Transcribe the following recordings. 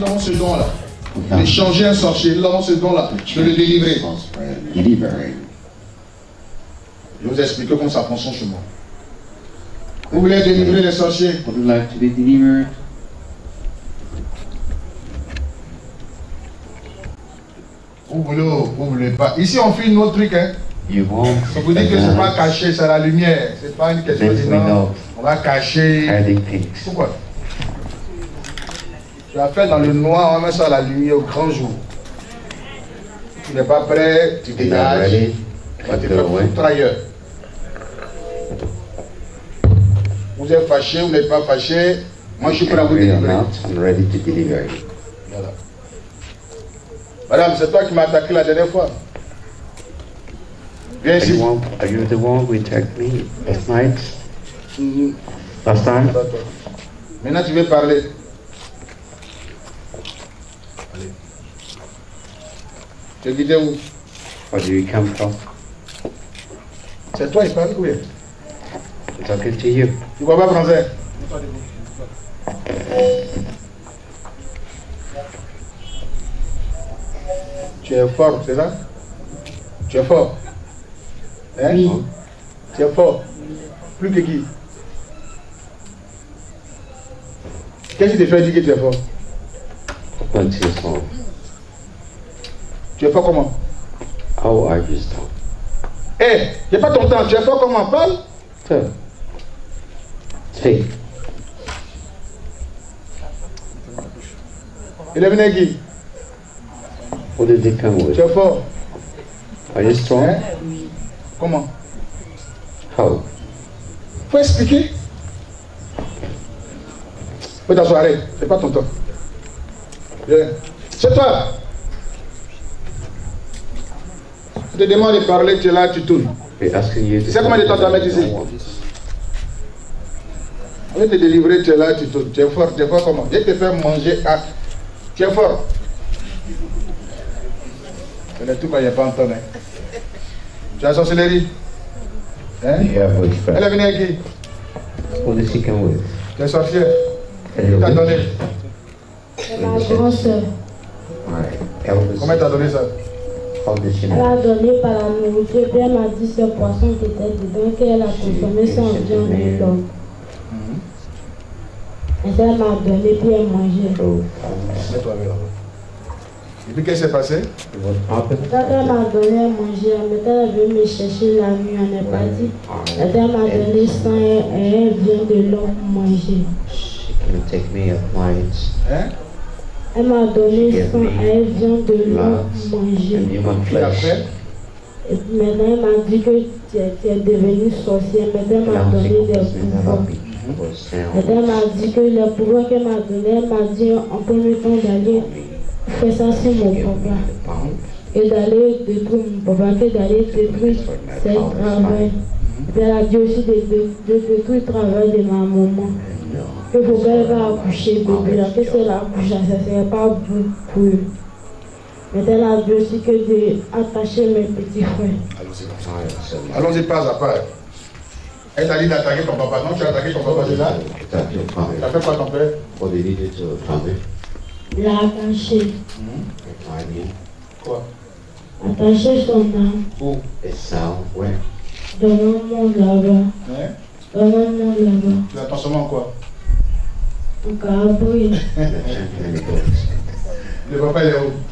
nous avons ce don-là. De changer un sorcier, nous avons ce don-là, de le délivrer. Je vais vous expliquer comment ça fonctionne chez moi. Vous voulez délivrer les sorciers? Would you like to be delivered? Vous voulez pas. Ici, on fait une autre truc, hein. You won't. Ça vous dit que c'est pas caché, c'est la lumière. C'est pas une question de non. On va cacher. Pourquoi? Tu vas faire dans le noir, on va mettre ça à la lumière au grand jour. Tu n'es pas prêt, tu dégages. Tu vas te faire foutre ailleurs. Vous êtes fâché, vous n'êtes pas fâché. Moi, je suis prêt à vous délivrer. Voilà. Madame, c'est toi qui m'as attaqué la dernière fois. Viens ici. Are you the one who attacked me last night? Last time? Maintenant, tu veux parler. Allez. Tu es guidé où? Where do you come from? C'est toi qui parle, oui. I'm talking to you. Tu ne vois pas français? Tu es fort, c'est ça? Tu es fort? Hein? Oui. Tu es fort? Plus que qui? Qu'est-ce qui te fait dire que tu es fort? Tu es fort comment? How are you strong? Hé, j'ai pas ton temps, tu es fort comment? Parle? Speak. Il est venu qui? What did they come with? Tu es fort? Are you strong? Hein? Comment? How? Faut expliquer. Faut t'asseoir, arrête, c'est pas ton temps. Viens. C'est toi. Je te demande de parler, tu es là, tu tournes. Tu sais combien de temps tu vas mettre ici? On va te délivrer, tu es là, tu tournes. Tu es fort comment? Je vais te faire manger à... Tu es fort. Ce n'est tout quand il n'y a pas en temps. Tu as sorcellerie? Hein? Elle est venue avec qui? What did she come with? Tu es sorcière? Qui t'a donné? Ma grande soeur. Comment t'a donné ça? Elle a donné par la nourriture, puis elle m'a dit ce poisson qui était dedans, qu'elle a consommé sans viande de l'homme. Et elle m'a donné, puis elle mangeait. Et puis qu'est-ce qui s'est passé? Quand elle m'a donné à manger, elle veut me chercher la nuit, on n'est pas dit. Elle m'a donné sang et elle vient de l'homme manger. Hein? Elle m'a donné sang et elle vient de l'homme manger. Et après? Et puis maintenant, elle m'a dit que tu es devenue sorcière. Maintenant, elle m'a donné des pouvoirs. Maintenant, elle m'a dit que les pouvoirs qu'elle m'a donné, elle m'a dit en premier temps d'aller faire ça sur mon papa. Et d'aller détruire mon papa, que d'aller détruire ses travail. Puis elle a dit aussi de détruire le travail de ma maman. Que pour qu'elle va accoucher bébé là, que si elle accouche, ça ne serait pas bon pour eux. Mais elle a dit aussi que d'attacher mes petits frères. Allons-y pas à pas. Elle t'a dit d'attaquer ton papa. Non, tu as attaqué ton papa déjà? Tu as fait quoi ton père? Il a attaché. Quoi? Attaché son âme. Où? Dans le monde là-bas. Hein? Dans le monde là-bas. Tu as transformé en quoi? En cabri. Le papa il est où?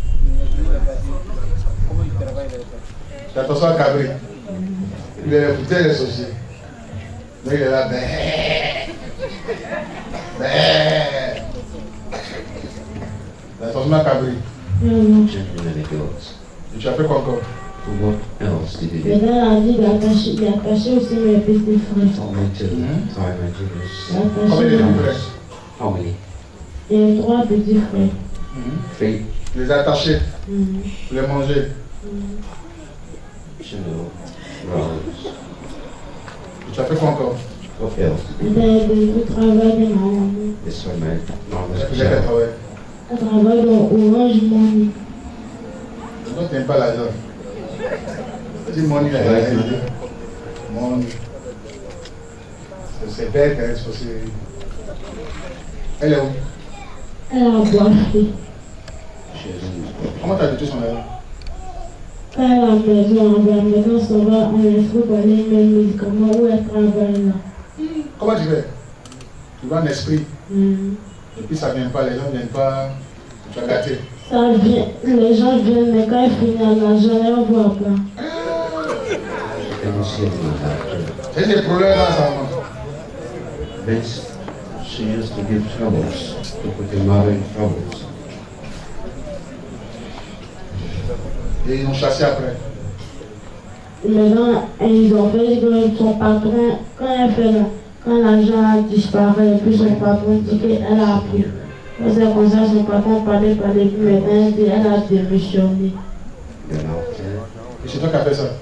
Tu as transformé en cabri. Il est écouté les sorciers. Donc il est là. Tu as transformé en cabri. Et tu as fait quoi encore? Maintenant, elle a dit d'attacher aussi mes petits frères. Combien de frères? Il y a 3 petits frères. Tu les as attachés? Tu les manger? Et tu as fait quoi encore? Maintenant, elle travaille de ma maman. Est-ce que j'ai fait travail? Elle travaille dans Orange Money. Pourquoi tu n'aimes pas l'argent? Dis money là. Money. C'est bête, hein, c'est. Elle est où? Elle a boifi. Comment tu as habitué son mari? Quand elle est à la maison, ça va, on inscrit pour les mêmes médicaments où elle travaille là. Comment tu fais? Tu vas en esprit. Et puis ça ne vient pas, les gens ne viennent pas, tu as gâté. Ça vient, les gens viennent, mais quand elle finit à l'argent, elle ne voit pas. C'est des problèmes dans sa main. This, she used to give troubles, to put your mother in troubles. Et ils l'ont chassé après. Maintenant, ils ont fait que son patron, quand l'argent a disparu, puis son patron dit qu'elle a pris. C'est comme ça, son patron parlait, puis maintenant elle a démissionné. Et c'est toi qui as fait ça?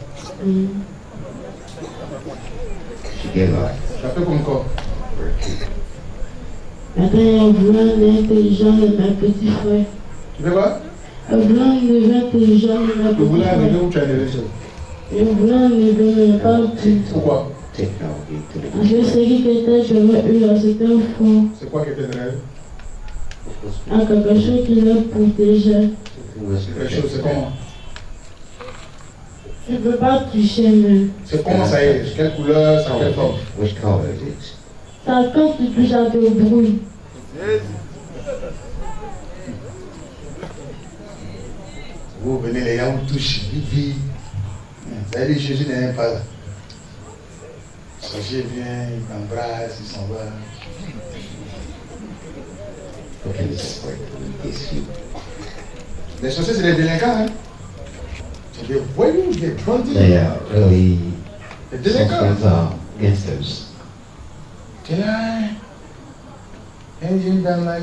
Tu as fait comme quoi? Maintenant, elle voulait un intelligent de mes petits frères. Tu fais quoi? Elle voulait un neveu intelligent de mes petits frères. Tu voulais un neveu ou tu as un neveu seul? Je voulais un neveu, mais pas du tout. Pourquoi? Parce que ce qui était, je veux eu, c'était faux. C'est quoi qui était de rêve? À quelque chose qui le protégeait. Quelque chose, c'est comment? Je ne peux pas toucher, mais. C'est comment ça est? Quelle couleur, ça quelle forme? Ça, quand tu touches, ça te brouille. Vous venez, les gens vous touchent, vite. Ça veut dire Jésus n'est même pas là. Jésus vient, il t'embrasse, il s'en va. Les sorciers, c'est des délinquants, hein? C'est des voyous, des bandits. They are really Des délinquants. gangsters. Tiens, une dame là,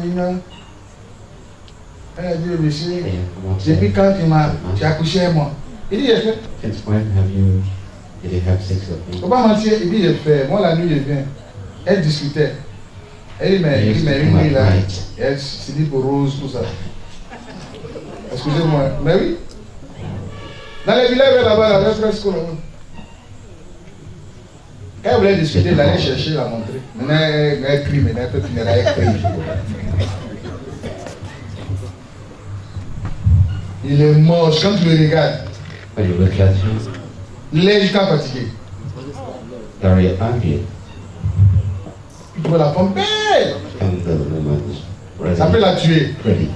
elle a dit au monsieur, depuis quand tu as couché avec moi? Il dit, j'ai fait. Since when did you have sex with Il ne me? faut pas mentir, il dit, j'ai fait. Moi, la nuit, je viens. Elle discutait. Elle dit, mais une nuit là, elle s'est dit pour Rose, tout ça. Excusez-moi, mais oui. Dans les villages là-bas, la reste school. Quand elle voulait discuter, elle allait chercher, la montrer. Maintenant, elle crie, maintenant, elle peut finir, elle crie. Il est moche quand tu le regardes. When you look at him, Il est jusqu'à fatigué. very angry, Tu vois la femme belle. and the woman's Ça peut la tuer. pretty.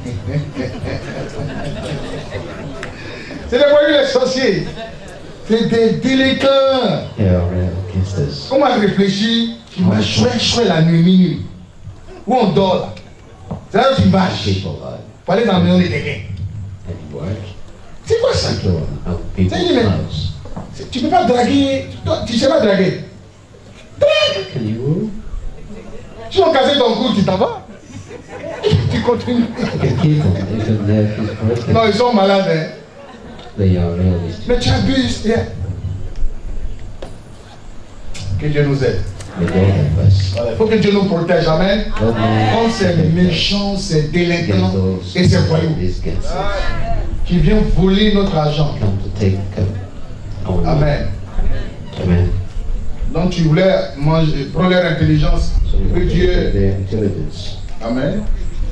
C'est des voyous, les sorciers. C'est des délinquants. They are real gangsters. Comment réfléchir? Tu vas chouer la nuit, minuit. Où on dort là. C'est là où tu marches. People Pour aller dans la maison des quelqu'un. and work, C'est quoi ça? people out people's C'est une- house. Tu ne peux pas draguer. Toi, tu ne sais pas draguer. Drague. Can you? Si on casse ton cou, tu t'en vas. Tu continues. You can keep them even if he's broken. Non, ils sont malades. Hein. They are really Mais tu abuses. Yeah. Que Dieu nous aide. the Lord of us. Il faut que Dieu nous protège. Amen. Lord, Quand c'est méchant, c'est délinquant those et c'est voyou these gangsters qui vient voler notre argent. come to take our money. Amen. Amen. Donc tu voulais prendre leur intelligence. So we Que have to Dieu. get their intelligence. Amen.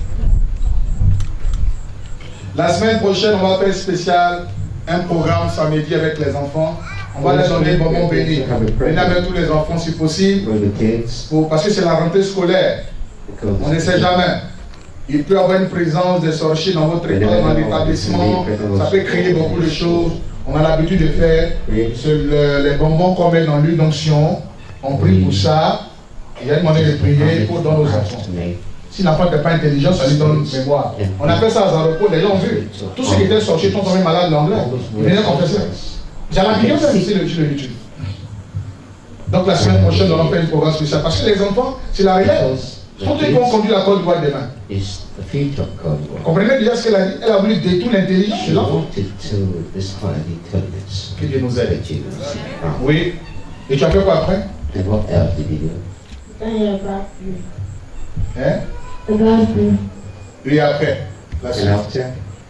La semaine prochaine, on va faire spécial un programme samedi avec les enfants. On va leur donner bonbons bénis. Venez avec tous les enfants si possible. For the kids, Parce que c'est la rentrée scolaire. because On ne sait jamais. Il peut y avoir une présence des sorciers dans votre école, dans l'établissement. Ça peut créer beaucoup de choses. On a l'habitude de faire les bonbons qu'on met dans l'huile d'onction. On prie pour ça. Il y a une manière de prier pour donner aux enfants. Si l'enfant n'est pas intelligent, ça lui donne mémoire. On appelle ça à repos, les gens ont vu. Tous ceux qui étaient sorciers sont tombés malades d'anglais. Ils venaient confesser. J'ai la vidéo ça ici sur YouTube. Donc la semaine prochaine, on va faire un programme spécial. Parce que les enfants, c'est la relève. Tous ceux qui vont conduire la Côte d'Ivoire demain. is the future of God. Comprenez déjà ce qu'elle a dit? Elle a voulu détruire l'intelligence She de l'enfant. wanted to destroy the intelligence. Que Dieu nous aide. That you see. Oui. Et tu as fait quoi après? And what else did you do? Quand il n'y a pas plus. Hein? Il n'y a pas plus. Et après? La suite. And after,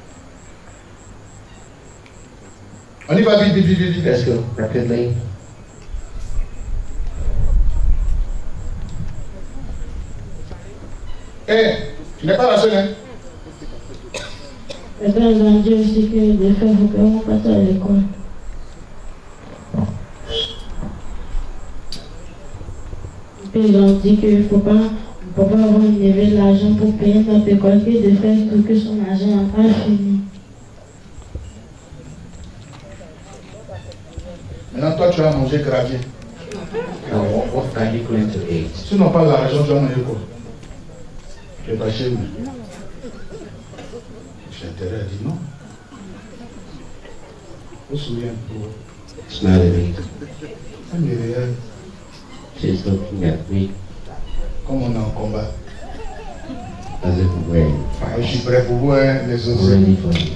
On y va vite, vite, vite, vite, let's vite. go rapidly. Eh, tu n'es pas la seule, hein? Mes pères ont dit aussi que de faire faut qu'on parte à l'école. Ils ont dit qu'il ne faut pas avoir levé l'argent pour payer notre école, que de faire tout que son argent n'a pas fini. Maintenant, toi, tu vas manger gravier. Now, what are you going to eat? Si tu n'as pas l'argent, tu vas manger quoi? Tu es pas chez nous. J'ai intérêt à dire non. Vous vous souvenez pour It's not an eat. ça me regarde She's looking at me comme on est en combat. as if we're in Je suis fight. prêt pour vous, hein, les autres. Ready for you.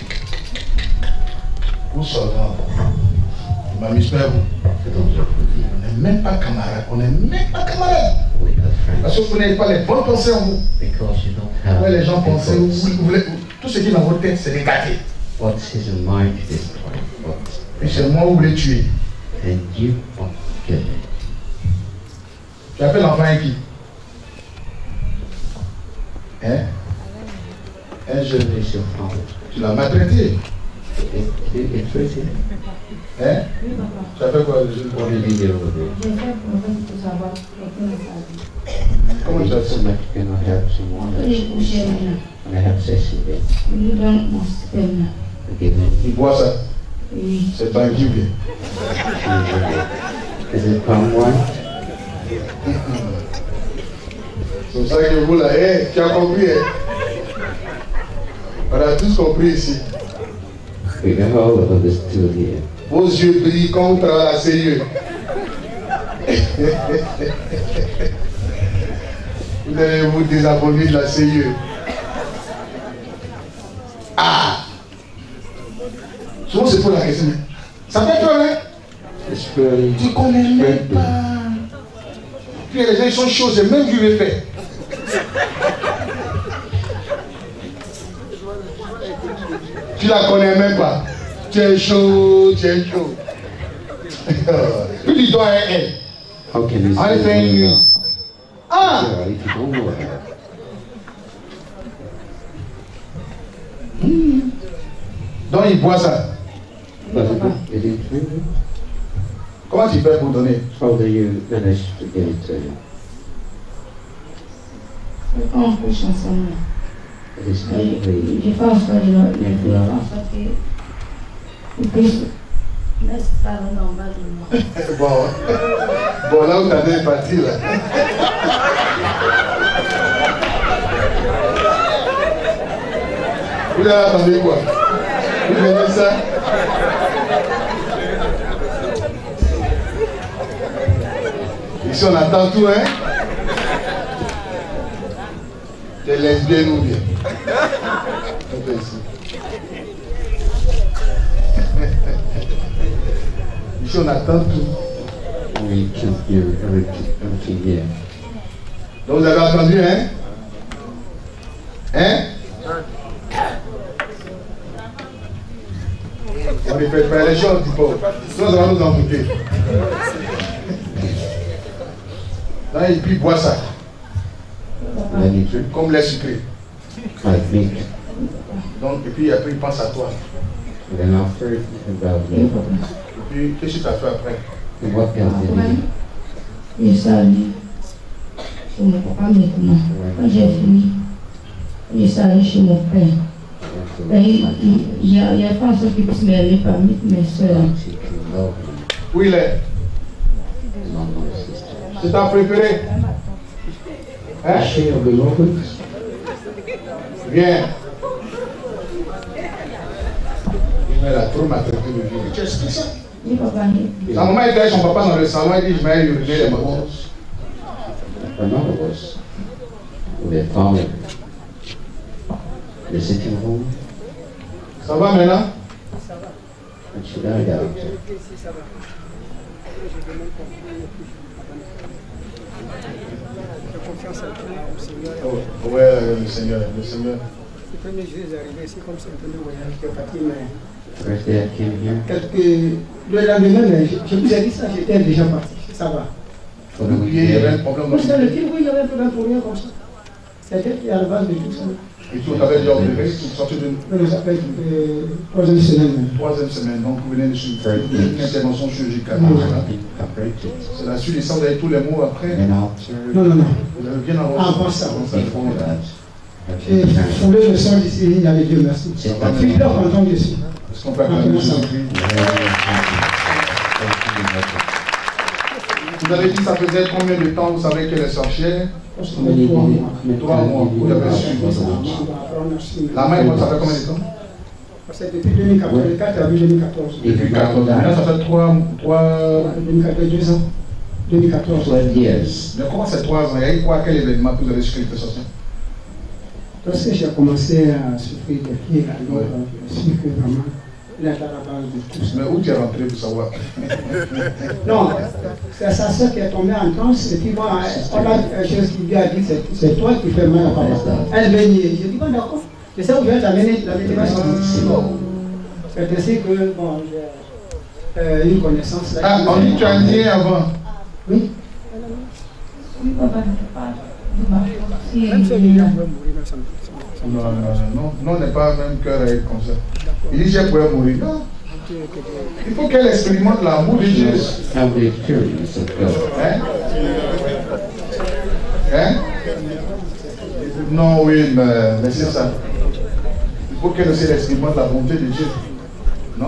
Vous sortez. Ma mission à vous. On n'est même pas camarades. On n'est même pas camarades. We are friends. Parce que vous n'avez pas les bonnes pensées en vous. Because you don't have Ouais, les gens good pensent, thoughts. tout ce qui est dans votre tête, c'est des gâtés. What is in mind is destroyed. Et c'est moi où vous les tuez. And you want to kill it. Tu appelles l'enfant qui? Hein? Un jeune. Is your father? Tu l'as maltraité. It's written. Hein? Tu as fait quoi le jeune? What did you do with it? J'ai fait pour savoir quelqu'un de sa vie. Comment tu as So fait? much can I have someone J'ai couché else? maintenant. And I have sex with it. Je lui donne mon sperme. Give it. Il boit ça. Oui. C'est pas un Bible. Is it palm wine? C'est pour ça que vous là, hey, tu as compris, hein? On a tous compris ici. We got all of this too here. Vos yeux brillent contre la sérieux. Vous allez vous désabonner de la sérieux. Ah! Souvent c'est pour la question. Ça fait peur, hein? It's really Tu connais même pas. Puis les gens ils sont chauds, c'est même Dieu le fait. Tu la connais même pas. Tu es chaud, tu es chaud. Puis tu dois être elle. How can you I say think you you- Ah! yeah, if you don't know her? Donc il boit ça. Does it is it true? Comment tu fais pour donner? How do you manage to get it to him? Quand on couche ensemble, It is probably j'ai fait en sorte de le en sorte que il puisse mettre ça en bas de moi. Bon, là où t'as est parti là. Vous allez attendre quoi? Vous venez ça? Ici on attend tout, hein? T'es lesbienne ou bien? Un peu ici. Ici on attend tout. we can hear everything here. Donc vous avez entendu, hein? Hein? On ne fait pas les choses, du pauvre. Sinon, ça va nous embouter. Là, et puis, bois ça, Then you drink comme lait sucré. like meat. Donc, et puis, après, il pense à toi. And then after you think about Oui, it. papa. Et puis, qu'est-ce que tu as fait après? And what else did Après, you do? j'ai sali chez mon papa maintenant. Quand j'ai fini, j'ai sali chez mon père. Il a fait en sorte qu'il puisse m'aider parmi mes soeurs. Où il est? C'est ta préférée? Hein? Viens. Il a trop maltraité le vieux. Tu expliques ça? Oui, papa. Sa maman était avec son papa dans le salon, elle dit, je vais uriner les mamans. Her mother was with her father. The sitting home, Ça va maintenant? and she died out. Oh, ouais, le Seigneur, le Seigneur. Le premier jour, ils arrivaient ici comme c'est un peu le voyage, j'étais fatigué, mais First day I came here, le lendemain, je vous ai dit ça, j'étais déjà parti, ça va. Il y avait un problème. Moi, c'est le film où il y avait un problème pour rien comme ça. C'était à la base de tout ça. Et tout avait déjà opéré, tout sorti de... Non, ça fait 3e semaine. 3e semaine, donc vous venez de subir une intervention chirurgicale. C'est la suite, et ça vous avez tous les mots après. Non. Vous avez bien avant ça. J'ai fondé le sang d'ici, il y avait Dieu merci. Je suis là content que je suis. Est-ce qu'on peut acclamer ça? Vous avez dit ça faisait combien de temps vous savez qu'elle est sorcière? 3 mois. Vous l'avez su. La main, ça fait combien de temps? C'est depuis 2014, le 4 avril 2014. 2014. Maintenant, ça fait 2 ans. 2014. Mais comment c'est 3 ans? Il y a eu quoi? Quel événement que vous avez su qu'elle était sorcière? Lorsque j'ai commencé à souffrir de pieds, alors je suis que vraiment, il est à la base de tout ça. Mais où tu es rentré pour savoir? Non, c'est sa soeur qui est tombée en transe, et puis moi, on a une chose qui lui a dit, c'est toi qui fais mal à papa. Elle m'a dit, j'ai dit, bon d'accord, je sais où je vais t'amener la motivation. C'est ainsi que, bon, j'ai une connaissance là. Ah, on dit que tu as nié avant? Oui. Oui, papa, même si il va mourir, non, on n'est pas même cœur à être comme ça. Il dit, j'ai pourrais mourir. Non. Il faut qu'elle expérimente l'amour de Dieu. Hein? Hein? Non, oui, mais c'est ça. Il faut qu'elle aussi expérimente la bonté de Dieu. Non?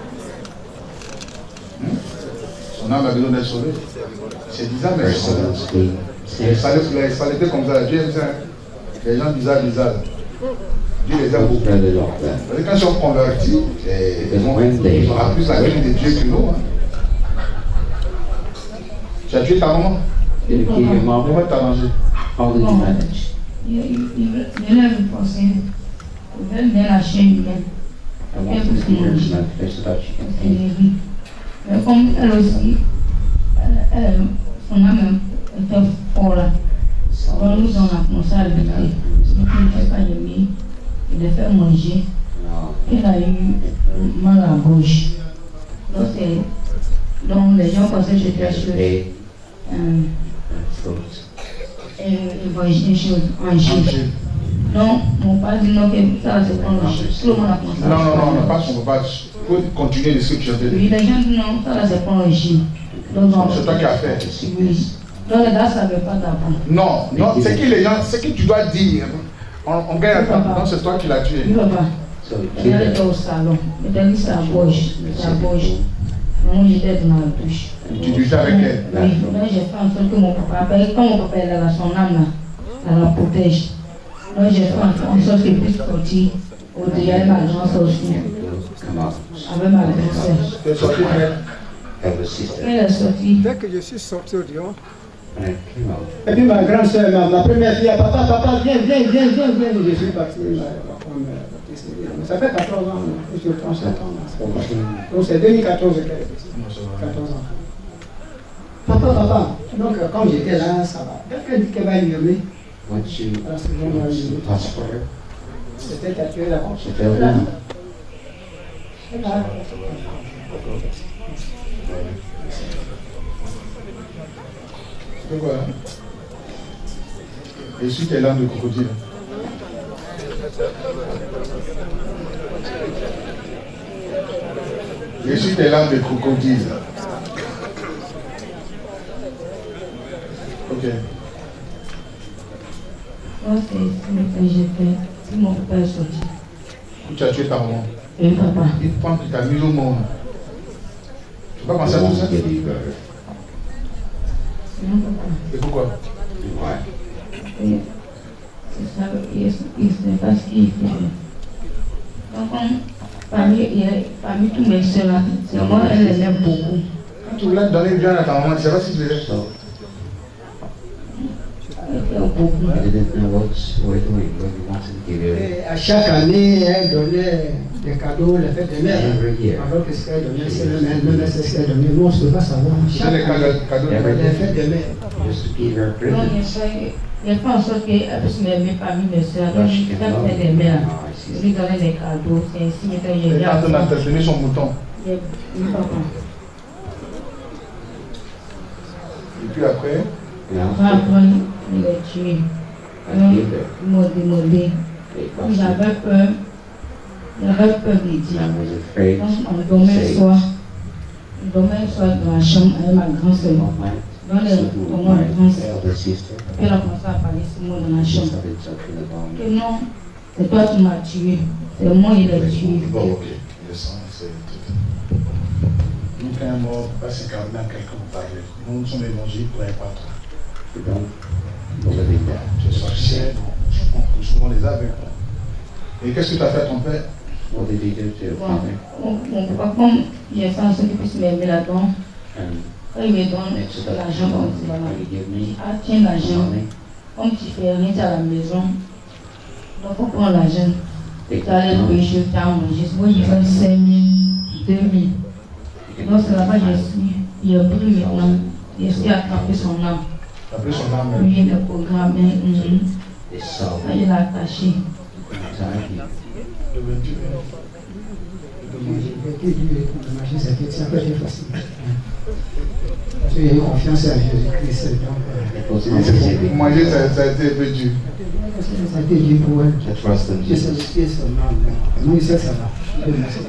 Son âme a besoin d'être sauvée. C'est bizarre, mais ça l'était comme ça. Dieu aime ça. Les gens bizarres. Dieu les aime beaucoup. Quand ils sont convertis, ils auront plus la crainte de Dieu que nous. Tu as tué ta maman? Comment t'as mangé? Je l'ai pensé. Je vais bien lâcher une main. Mais comme elle aussi, son âme était fort là. Quand nous on a commencé à l'écouter, il ne fait pas aimer, il a fait manger. Il a eu mal à la gauche. Donc les gens pensaient que j'étais sur évangile. Donc mon père dit non, que ça c'est prendre le Tout le monde a commencé. Non, pas son papa. Il faut continuer de ce que tu as fait. Oui, les gens disent non, ça c'est prendre le J. C'est toi qui as fait. Oui. Donc les gars ne savaient pas d'avant. Non, c'est que les gens, c'est que tu dois dire. On gagne à temps. Non, c'est toi qui l'as tué. Oui, papa. Il était au salon. Il était mis sa gauche. Moi, j'étais dans la douche. Tu douchais avec elle? Oui, donc j'ai fait en sorte que mon papa, quand mon papa est là, son âme là, elle la protège. Donc j'ai fait en sorte qu'il puisse sortir au-delà de ma grande aussi. Avec ma grande soeur. Tu es sorti avec? Elle est sortie. Dès que je suis sorti au dehors, et puis ma grande soeur, ma première fille, papa, viens, je suis parti. Ça fait 14 ans, je suis 37 ans. Donc c'est 2014 qu'elle est ici. 14 ans. Papa. Donc quand j'étais là, ça va. Dès qu'elle dit qu'elle va hurler, c'était qu'elle tuait la conscience. C'est quoi? Et suis tes larmes de crocodile. Je suis tes larmes de crocodile. Ok. Moi, c'est ce que j'ai fait. Si mon papa est sorti. Tu as tué ta maman. Oui, papa. Une femme qui t'a mis au monde. Tu peux pas penser à tout ça? Non, papa. Et pourquoi? C'est ça, il ne pas ce qu'il fait. Donc, parmi tous mes soeurs, c'est moi, elle les aime beaucoup. Quand tu voulais donner bien à ta maman, tu ne sais pas si tu les aimes. Et à chaque année, elle donnait des cadeaux, les fêtes de mère. Alors que ce qu'elle donnait, c'est elle-même, c'est ce qu'elle donnait. Nous, on ne peut pas savoir. C'est les cadeaux les fêtes de mère. Donc, il fait en sorte qu'elle puisse m'aimer parmi mes soeurs. Donc, quand elle est mère, je lui donnais des cadeaux. C'est ainsi que j'ai dit. Quand on a terminé son mouton. Oui, papa. Et puis après? Après, il est tué. Alors, il m'a demandé. J'avais peur. J'avais peur de dire. Donc, on dormait le soir. On dormait le soir dans la chambre avec ma grande soeur. Dans les moments de grande soeur. Elle a commencé à parler sur moi dans la chambre. Que non, c'est toi qui m'as tué. C'est moi qui l'ai tué. Bon, ok. Le sang, c'est tout. Nous, quand un mort, pas si quand même quelqu'un vous parle. Nous sommes évangéliques, ne croyez pas toi. Tu es sorcière, on peut souvent les aveugles. Et qu'est-ce que tu as fait à ton père? What did he do to your father? Mon papa, comme j'ai fait en sorte qu'il puisse m'aimer là-dedans, quand il me donne l'argent, comme tu vas m'aider, ah tiens l'argent, comme tu fais rien à la maison, donc il faut prendre l'argent. Tu as allé pécher, tu as mangé, moi j'ai fait 5 000, 2 000. Donc c'est là-bas que je suis, il a pris maintenant, je suis attrapé son âme. Après son âme, Oui, le programme, il l'a attaché. J'ai confiance à Jésus-Christ. Pour manger, ça a été un peu dur. Ça a été dur pour elle. Non, il sait ça va.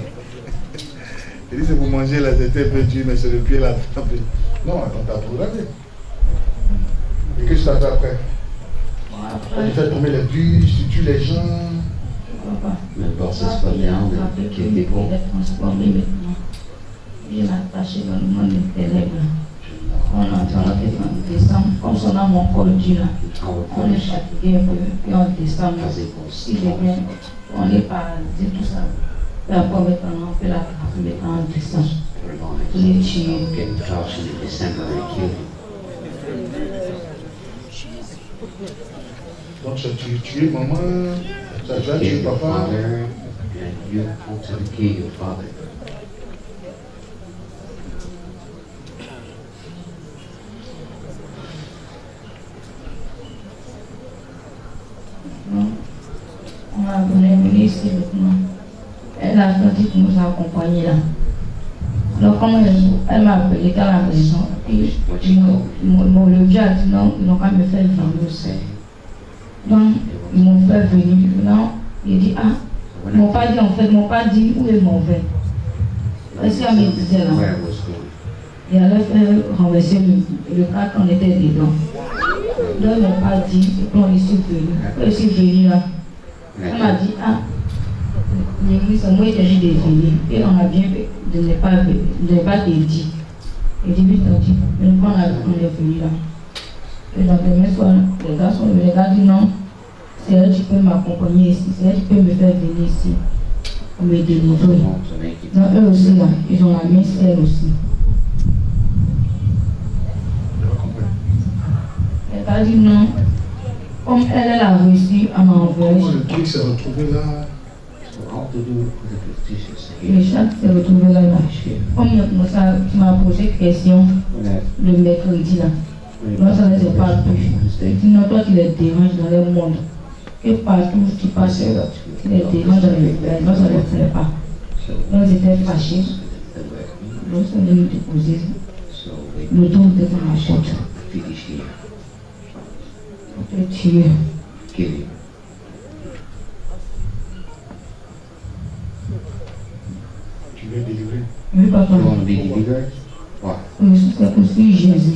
Il dit c'est pour manger, là, c'était un peu dur, mais c'est le pied là. Non, on t'a programmé. Et qu'est-ce que tu as fait après? Tu fais tomber les bus, tu tues les gens. Le process pas bien, qui était bon. Il m'a attaché dans le monde des ténèbres. On entend en décembre, comme son âme encore dur là. On est fatigué un peu, puis en décembre, s'il est bien, on est paralysé, tout ça. Et après, maintenant, on fait la trafic en décembre. Il est tué. Donc tu as tué maman, tu as tué papa. On a venu ici maintenant. Elle a senti que nous accompagner là. Donc quand elle m'a appelé dans la maison, le vieux a dit non, ils n'ont pas me faire venir. Donc ils m'ont fait venir. Non, il dit ah, ils m'ont pas dit en fait, ils m'ont pas dit où est mauvais. Parce qu'elle me disait là. Et elle a fait renverser le cas qu'on était dedans. Donc ils m'ont pas dit, bon ils sont venus. Quand ils sont venus là, elle m'a dit ah, l'église, moi j'ai dit de venir. Et on a bien fait de ne pas te dire. Et j'ai dit, mais quand on est venu là. Et dans le même soir, les gars disent non, c'est elle qui peut m'accompagner ici, c'est elle qui peut me faire venir ici. Pour me délivrer. Donc eux aussi là, ils ont la même sœur aussi. Les gars disent non, comme elle a réussi à m'envoyer. Comment le truc s'est retrouvé là? Le chat s'est retrouvé là. Comme tu m'as posé une question le mercredi là. Non, ça ne se parle plus. Sinon, toi, tu les déranges dans le monde. Et partout où tu passes, tu les déranges dans le monde. Non, ça ne les plaît pas. Donc, j'étais fâché. Donc, ça vient nous déposer le tour devant la porte. On peut tuer. Tu veux délivrer? Oui, papa. C'est aussi Jésus.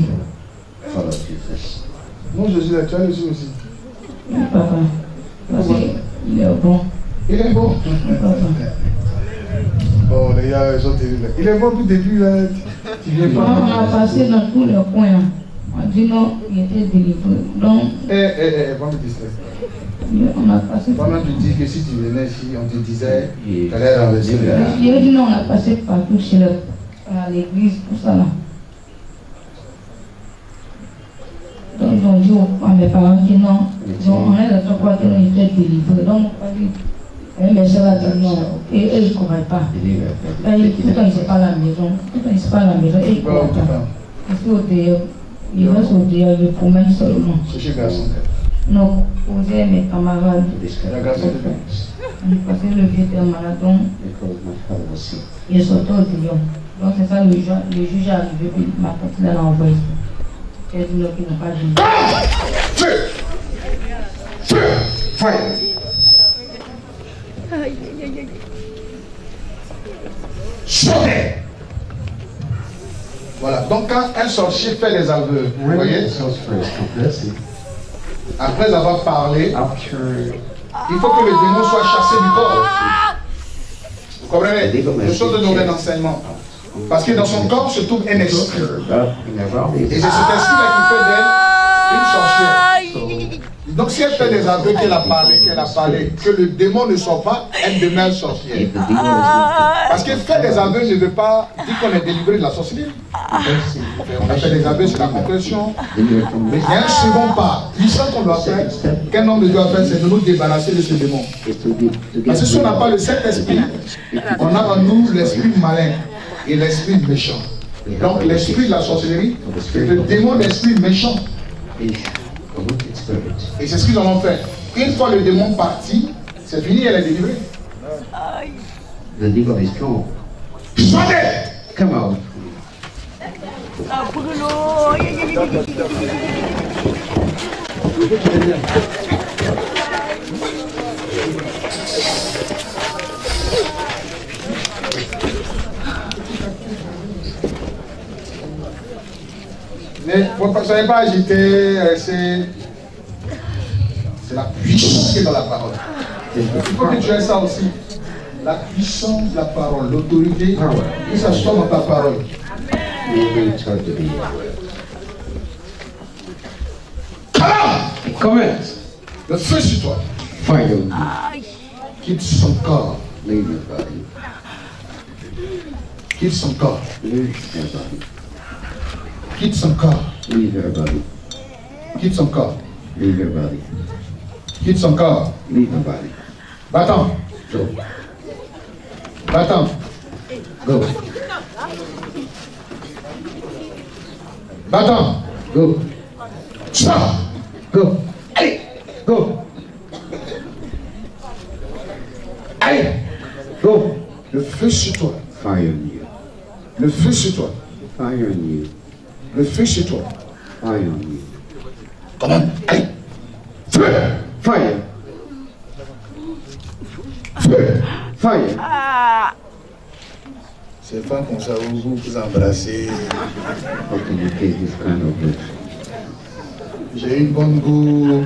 Non, Jésus, tu as Jésus aussi. Oui, papa. Parce qu'il est bon. Il est bon. Oui, papa. Oh, les gars, ils sont terribles. Il est bon depuis le début, là. Tu viens Quand pas. on a passé dans tous les coins, on dit non, il était délivré. Donc, Pas me distraire. on a passé. Pendant que tu dis que si tu venais ici, on te disait tu allais renverser le gars. Je dit non, on a passé partout chez à l'église, tout ça là. Donc, ils ont dit à mes parents que non, donc, on est là, trois fois qu'on était délivré. Donc, on a dit, mes soeurs a dit non, et eux, ils ne couraient pas. Tout le temps, ils ne sont pas à la maison. Tout le temps, ils ne sont pas à la maison, et ils ne courent pas. Ils sont au dehors. Ils restent au dehors, ils promènent seulement. C'est chez garçon. Non, posez mes camarades. Le garçon de Parce que le vieux était malade, donc il est sorti au dehors. Donc c'est ça, le juge est arrivé, puis ma tante l'a envoyé. Elle dit non, qu'ils n'ont pas dit. Feu! Feu! Fire! Sortez. Voilà, donc quand un sorcier fait les aveux, vous voyez, après avoir parlé, il faut que le démon soit chassé du corps. Vous comprenez? Ce sont de nouveaux enseignements. Parce que dans son corps se trouve un esprit. Et c'est cet esprit-là qui fait d'elle une sorcière. Donc si elle fait des aveux qu'elle a parlé, que le démon ne soit pas, elle demeure sorcière. Parce que faire des aveux ne veut pas dire qu'on est délivré de la sorcellerie. On a fait des aveux sur la confession. Mais il y a un second pas, puissant qu'on doit faire, qu'un homme doit faire, c'est de nous débarrasser de ce démon. Parce que si on n'a pas le Saint-Esprit, on a en nous l'esprit malin et l'esprit méchant. Donc l'esprit de la sorcellerie, c'est le démon d'esprit méchant. Et c'est ce qu'ils ont fait. Une fois le démon parti, c'est fini, elle est délivrée. The devil is strong. Sortez! Come out. Mais vous ne soyez pas agité, c'est la puissance qui est dans la parole. Il faut que tu aies ça aussi. La puissance de la parole, l'autorité, que ça soit dans ta parole. Commence. Le feu sur toi. Fire. Quitte son corps. Leave your body. Quitte son corps. Leave your body. Quitte son corps. Leave your body. Quitte son corps. Leave your body. Quitte son corps. Leave your body. Va-t'en. Go. Va-t'en. Go. Va-t'en. Go. Sors. Go. Allez. Go. Allez. Go. Le feu sur toi. Fire on you. Le feu sur toi. Fire on you. Le feu sur toi. Fire on you. Quand même. Allez. Feu. Fire. Feu. Fire. C'est pas comme ça vous vous embrassez. How can you take this kind of look? J'ai une bonne goût.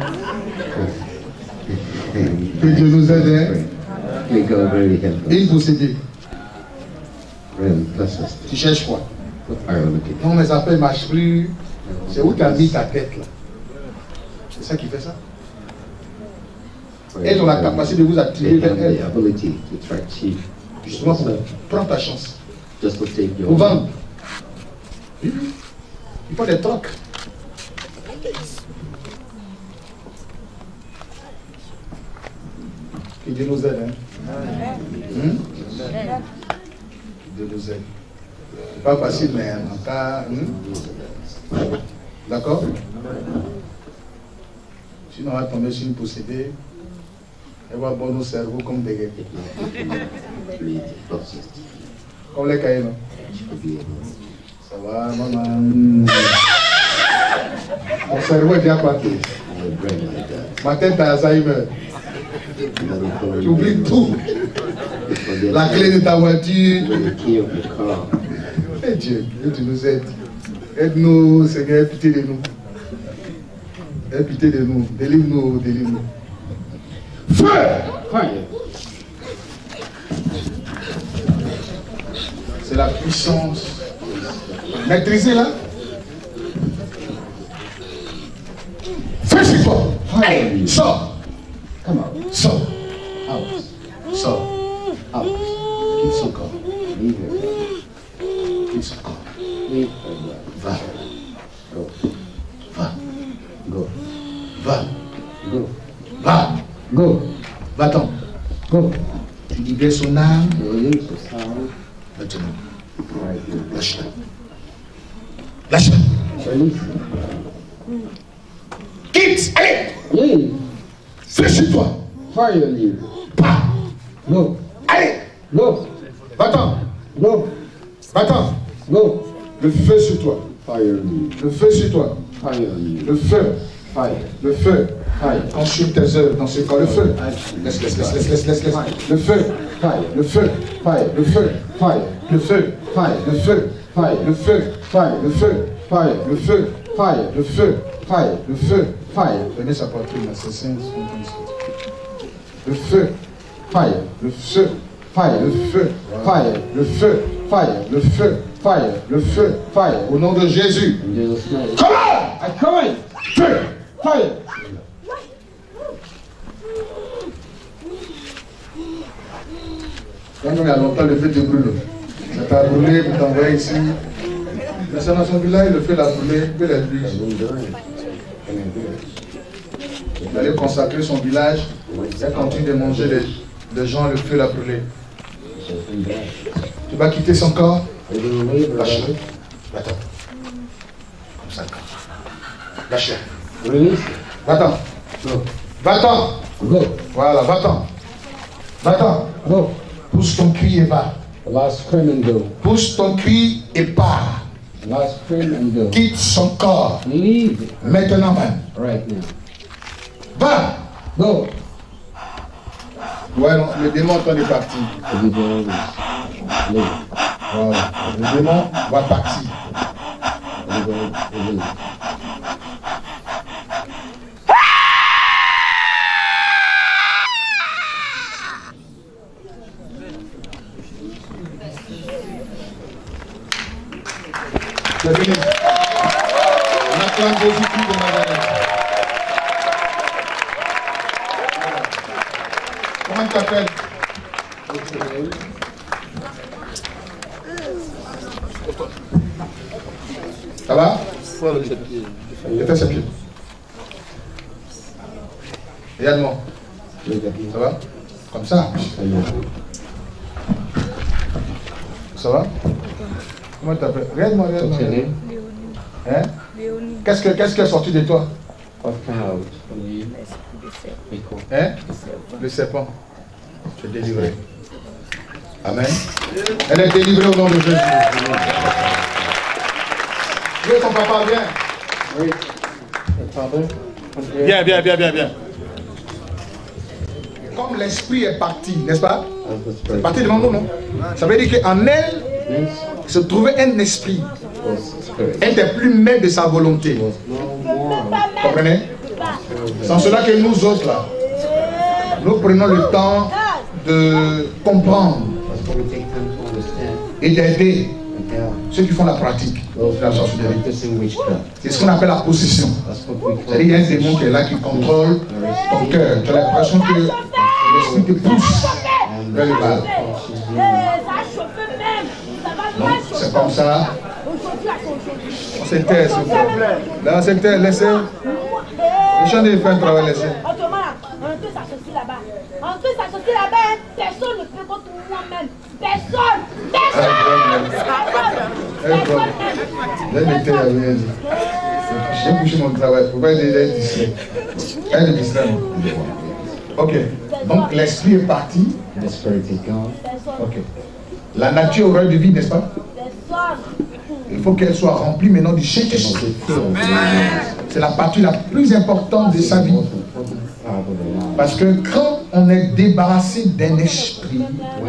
Que Dieu nous aide. Hein? May God really help us. Une possédée. Really bless us. Tu cherches quoi? What are you looking Non, mais ça ne marche plus. C'est où tu as mis ta tête là? C'est ça qui fait ça? for? Elles ont la capacité de vous attirer They vers have elles. the ability to attract you. Justement pour prendre ta chance. Just to take your Pour vendre. Il faut des trocs. Que Dieu nous aide. Hein? Dieu nous aide. C'est pas facile, mais en cas. D'accord? Sinon, on va tomber sur une possédée. Elle va boire nos cerveaux comme des guêpes. Comme les cahiers, non? Ça va, maman. Mon cerveau est bien parti. Ma tête a Alzheimer. Tu oublies tout. La clé de ta voiture. Et Dieu, tu nous aides. Aide-nous, Seigneur, aie pitié de nous. Aie pitié de nous. Délivre-nous, délivre-nous. Feu! C'est la puissance. Maîtrisez là. Feu sur toi. Allez, sors. Sors. Sors. Quitte son corps. Quitte son corps. Va. Va. Go. Va. Go. Va. Go. Va-t'en. Go. Tu libères son âme. Release the sound. Maintenant. Right here. Lâche-la. Lâche-la. Release. Quitte. Allez. Leave. Fais sur toi. Fire on you. Pas. Go. Allez. Go. Va-t'en. Go. Va-t'en. Go. Le feu sur toi. Fire on you. Le feu sur toi. Fire on you. Le feu. Fire. Le feu. Fire. Consume tes œuvres dans ce corps. Le feu. Laisse. Le feu. fire, le feu, fire, le feu, fire, le feu, fire, le feu, fire, le feu, fire, le feu, fire, le feu, fire, le feu, fire, le feu, fire. Tenez sa poitrine, l'assassin. Le feu, fire, le feu, fire, le feu, fire, le feu, fire, le feu, fire, le feu, fire. Au nom de Jésus. Come on! I come in! Feu, fire! Quand on a longtemps, le feu te brûle. Ça t'a brûlé, vous t'envoyez ici. Mais c'est dans son village, le feu l'a brûlé, que la pluie. Il allait consacrer son village, il continue de manger les gens, le feu l'a brûlé. Tu vas quitter son corps, lâche-le. Va-t'en. Comme ça. Lâche-le. Va-t'en. Va-t'en. Voilà, va-t'en. Va-t'en. Pousse ton cri et va. Pousse ton cri et pars. Quitte son corps. Maintenant même. Va. Go. Ouais, non, le démon est parti. Voilà. Le démon va partir. C'est fini. On acclame Jésus-Christ de Nazareth. Comment tu t'appelles? Ça va? Fais ses pieds. Regarde-moi. Ça va? Comme ça? Ça va? Comment tu t'appelles? Regarde-moi, regarde-moi. Hein? Qu'est-ce qui est sorti de toi? Hein? Le serpent. Tu es délivré. Amen. Elle est délivrée au nom de Jésus. Dieu, ton papa, viens. Oui. Viens, viens, viens, viens, viens. Comme l'esprit est parti, n'est-ce pas? C'est parti devant nous, non? Ça veut dire qu'en elle se trouvait un esprit. Elle n'était plus maître de sa volonté. Vous comprenez? Sans cela que nous autres, là, nous prenons le temps de comprendre et d'aider ceux qui font la pratique de la sorcellerie. C'est ce qu'on appelle la possession. C'est-à-dire qu'il y a un démon qui est là, qui contrôle ton cœur. Tu as l'impression que l'esprit te pousse vers le bas. C'est comme ça. On se tait, s'il vous plaît. Là, on se tait, laissez. Les gens doivent faire un travail, laissez. On peut s'associer là-bas. On peut s'associer là-bas. Personne ne peut contre moi-même. Personne. Personne. J'ai couché mon travail. Pourquoi il est distrait? Elle est distrait. Ok. Donc l'esprit est parti. Ok. La nature aurait de vie, n'est-ce pas? Il faut qu'elle soit remplie maintenant du Saint-Esprit. C'est la partie la plus importante de sa vie. Parce que quand on est débarrassé d'un esprit,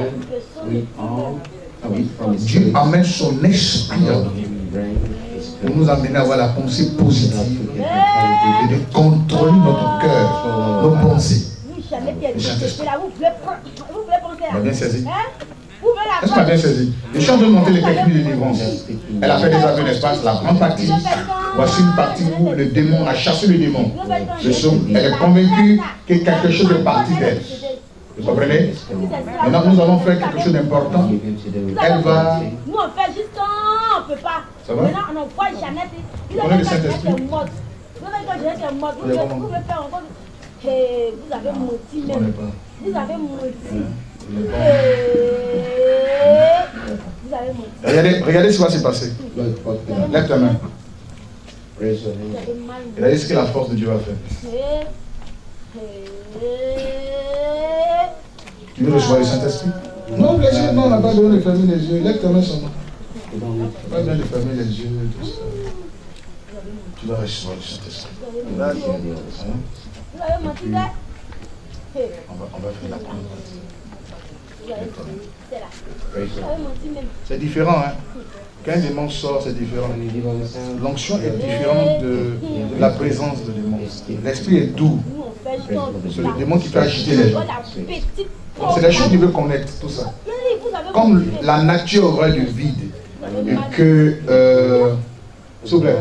Dieu amène son esprit pour nous amener à avoir la pensée positive et de contrôler notre cœur, nos pensées. Le Saint-Esprit. On a bien saisi. Est-ce qu'on a bien saisi? Je suis en train de monter les techniques de délivrance. Elle a fait des aveux d'espace, la grande partie. Voici une partie où le démon a chassé le démon. Elle est convaincue que quelque chose est parti d'elle. Vous comprenez? Maintenant, nous allons faire quelque chose d'important. Elle va... Nous, on fait juste quand on ne peut pas. Ça va? Maintenant, on envoie Jeannette. Vous connaissez le Saint-Esprit? Vous pouvez faire encore... Vous avez menti même. Vous avez menti. Vous avez menti. Regardez ce qui va se passer. Lève ta main. Regardez ce que la force de Dieu va faire. Tu veux recevoir le Saint-Esprit? Non, les yeux, non, on n'a pas besoin de fermer les yeux. Lève ta main seulement. On n'a pas besoin de fermer les yeux. Tout ça. Tu vas recevoir le Saint-Esprit. Vous avez menti là? On va faire la première partie. C'est différent, hein. Quand un démon sort, c'est différent. L'onction est différente de la présence de démon. L'esprit est doux. C'est le démon qui peut agiter les gens. C'est les choses qu'il veut connaître, tout ça. Comme la nature aurait du vide. Et que... s'il vous plaît.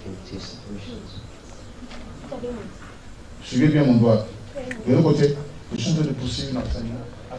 Suivez bien mon doigt. De l'autre côté, je suis en train de pousser une enseignement.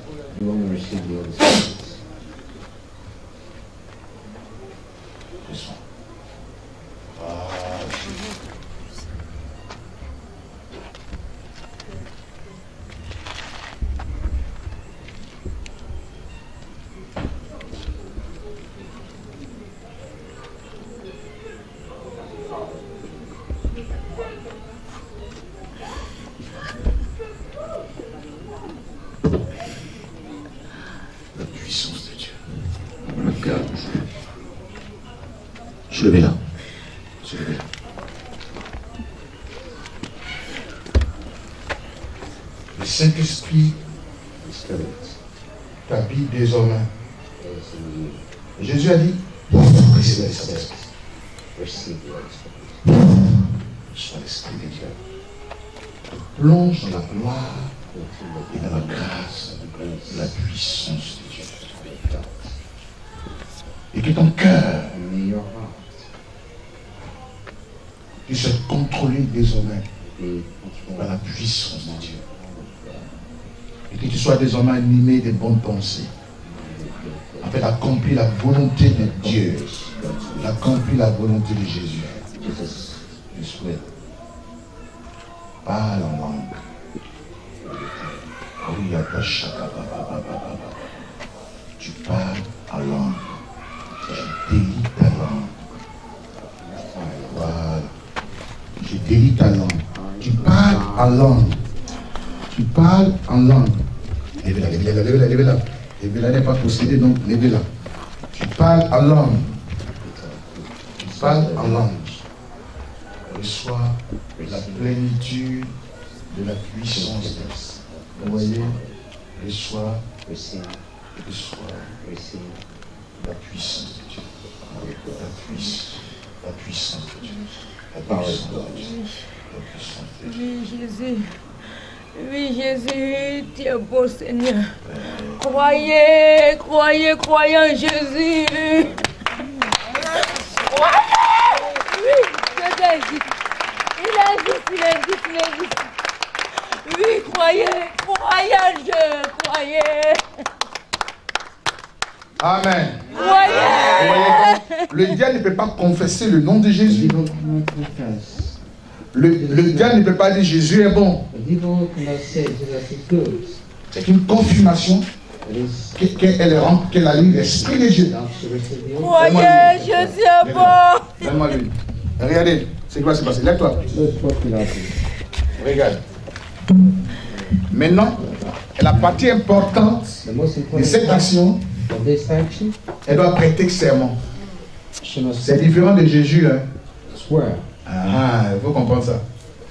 La puissance de Dieu. Regarde. Je le mets là. Je le mets là. Le Saint-Esprit t'habite désormais. Jésus a dit, recevez le Saint-Esprit. Sois l'Esprit de Dieu. Plonge dans la gloire et dans la grâce de la puissance de Dieu. Et que ton cœur puisse être contrôlé désormais par la puissance de Dieu. Et que tu sois désormais animé des bonnes pensées, afin d'accomplir la volonté de Dieu, d'accomplir la volonté de Jésus. Je souhaite. Parle en langue. Tu parles en langue. Je délie ta langue. Voilà. Je délie ta langue. Tu parles en langue. Tu parles en langue. Levez-la, levez-la, levez-la, levez-la. Levez-la n'est pas possédée, donc levez-la. Tu parles en langue. Tu parles en langue. Reçois la plénitude de la puissance de Dieu. Vous voyez, reçois la puissance de Dieu. La puissance de Dieu. La puissance de Dieu. La puissance de Dieu. Oui, Jésus. Oui, Jésus, tu es beau, Seigneur. Croyez, croyez, croyez en Jésus. Oui, Jésus existe. Il existe, il existe, il existe. Oui, croyez, croyez en Dieu, croyez. Amen. Croyez. Le diable ne peut pas confesser le nom de Jésus. Le diable ne peut pas dire Jésus est bon. C'est une confirmation qu'elle a eu l'Esprit de Dieu. Croyez, Jésus est bon. Donne-moi lui. Regardez ce qui va se passer. Lève-toi. Regarde. Maintenant, la partie importante de cette action, elle doit prêter serment. C'est différent de Jésus. Hein. Ah, il faut comprendre ça.